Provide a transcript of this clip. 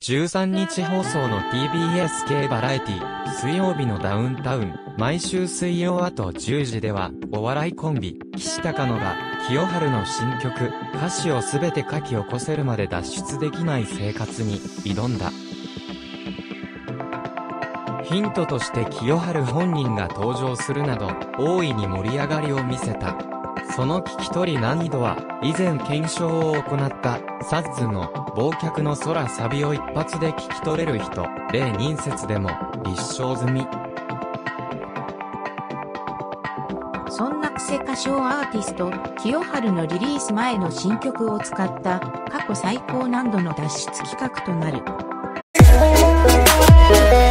13日放送の TBS 系バラエティ、水曜日のダウンタウン、毎週水曜あと10時では、お笑いコンビ、岸高野が、清春の新曲、歌詞をすべて書き起こせるまで脱出できない生活に、挑んだ。ヒントとして清春本人が登場するなど、大いに盛り上がりを見せた。その聞き取り難易度は、以前検証を行った、サッズの、忘却の空サビを一発で聞き取れる人、例人説でも、立証済み。 そんなクセ歌唱アーティスト、清春のリリース前の新曲を使った、過去最高難度の脱出企画となる。